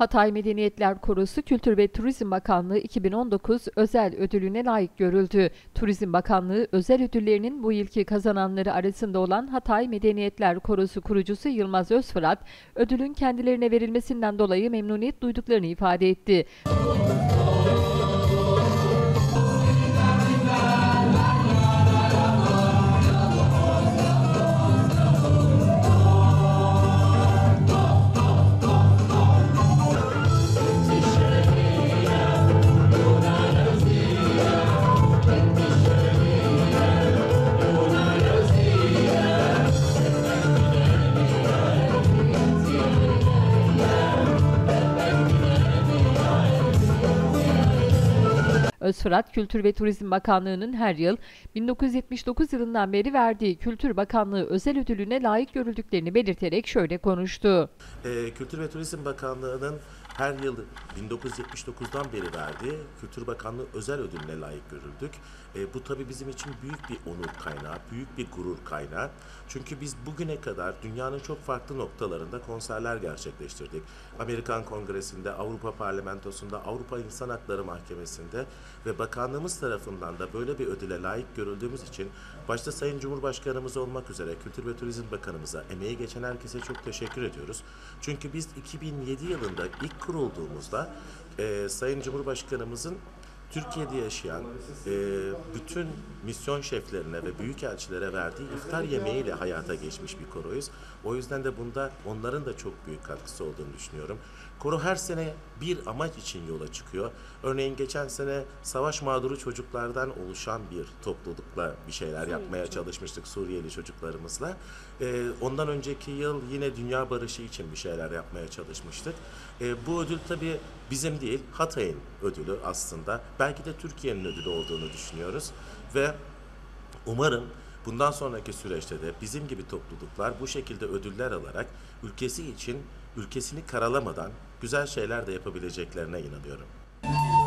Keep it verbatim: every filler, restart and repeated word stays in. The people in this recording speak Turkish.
Hatay Medeniyetler Korosu Kültür ve Turizm Bakanlığı iki bin on dokuz özel ödülüne layık görüldü. Turizm Bakanlığı özel ödüllerinin bu yılki kazananları arasında olan Hatay Medeniyetler Korosu kurucusu Yılmaz Özfırat, ödülün kendilerine verilmesinden dolayı memnuniyet duyduklarını ifade etti. Özfırat, Kültür ve Turizm Bakanlığı'nın her yıl bin dokuz yüz yetmiş dokuz yılından beri verdiği Kültür Bakanlığı özel ödülüne layık görüldüklerini belirterek şöyle konuştu. Ee, Kültür ve Turizm Bakanlığı'nın her yıl bin dokuz yüz yetmiş dokuzdan beri verdiği Kültür Bakanlığı özel ödülüne layık görüldük. E, bu tabii bizim için büyük bir onur kaynağı, büyük bir gurur kaynağı. Çünkü biz bugüne kadar dünyanın çok farklı noktalarında konserler gerçekleştirdik. Amerikan Kongresi'nde, Avrupa Parlamentosu'nda, Avrupa İnsan Hakları Mahkemesi'nde ve bakanlığımız tarafından da böyle bir ödüle layık görüldüğümüz için başta Sayın Cumhurbaşkanımız olmak üzere Kültür ve Turizm Bakanımıza, emeği geçen herkese çok teşekkür ediyoruz. Çünkü biz iki bin yedi yılında ilk kurulduğumuzda e, Sayın Cumhurbaşkanımızın Türkiye'de yaşayan e, bütün misyon şeflerine ve büyükelçilere verdiği iftar yemeğiyle hayata geçmiş bir koroyuz. O yüzden de bunda onların da çok büyük katkısı olduğunu düşünüyorum. Koro her sene bir amaç için yola çıkıyor. Örneğin geçen sene savaş mağduru çocuklardan oluşan bir toplulukla bir şeyler yapmaya çalışmıştık Suriyeli çocuklarımızla. Ee, ondan önceki yıl yine dünya barışı için bir şeyler yapmaya çalışmıştık. Ee, bu ödül tabii bizim değil, Hatay'ın ödülü aslında. Belki de Türkiye'nin ödülü olduğunu düşünüyoruz ve umarım bundan sonraki süreçte de bizim gibi topluluklar bu şekilde ödüller alarak ülkesi için ülkesini karalamadan güzel şeyler de yapabileceklerine inanıyorum.